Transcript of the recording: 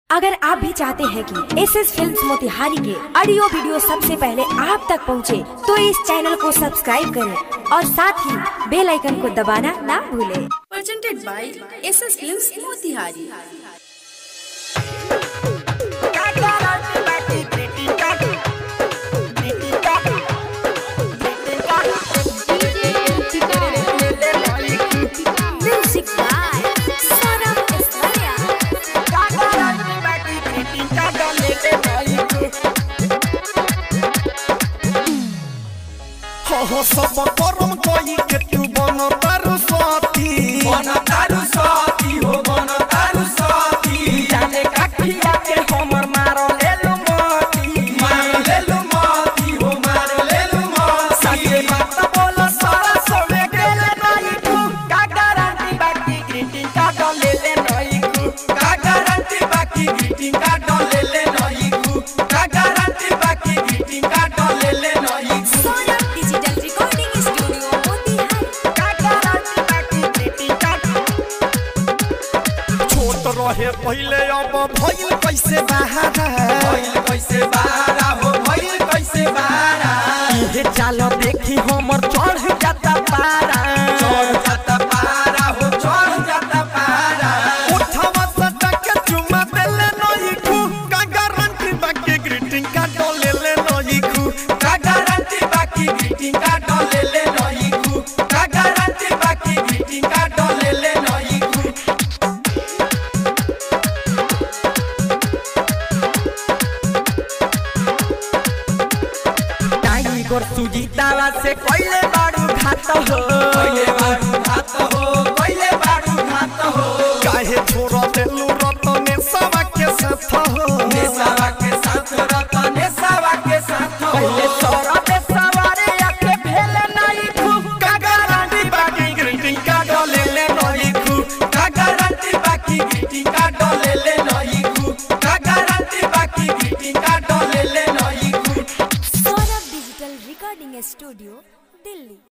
अगर आप भी चाहते हैं कि एसएस फिल्म्स मोतिहारी के ऑडियो वीडियो सबसे पहले आप तक पहुंचे, तो इस चैनल को सब्सक्राइब करें और साथ ही बेल आइकन को दबाना ना भूलें। Presented by SS films Motihari. हो सब करम कोई के तू बन तारू साथी हो बन तारू साथी जाने काठिया के हमर मारो लेलु मोती हो मारो लेलु मोती सच्चे बात बोल सारा सोवे गेले नहीं तू का गारंटी बाकी ग्रीटिंग कार्ड ले ले नहीं तू का गारंटी बाकी ग्रीटिंग कार्ड ले ले नहीं तू का गारंटी बाकी ग्रीटिंग कार्ड ले ले नहीं तू रहे पहले अब भइल कैसे बहारा हो भइल कैसे बहारा ये चाल देखी हमर चढ़ जाता पारा हो चढ़ जाता पारा उठावा सटा के चुमा देले नहीं खू का गारंटी बाकी ग्रीटिंग कार्ड ले ले नहीं खू का गारंटी बाकी ग्रीटिंग कार्ड ले ले नहीं खू का गारंटी बाकी ग्रीटिंग कार्ड ले ले नहीं खू गोर सुजीतावा से कोइले बाड़ू घात हो काहे छोरा देलु रतने सवा के साथ हो पहले तोरा पे सवारे आके भेले नहीं खू का गारंटी बाकी ग्रीटिंग कार्ड ले ले नहीं खू का गारंटी बाकी ग्रीटिंग कार्ड ले ले नहीं खू का गारंटी बाकी ग्रीटिंग कार्ड ले ले नहीं खू। Saurabh digital recording studio, Delhi.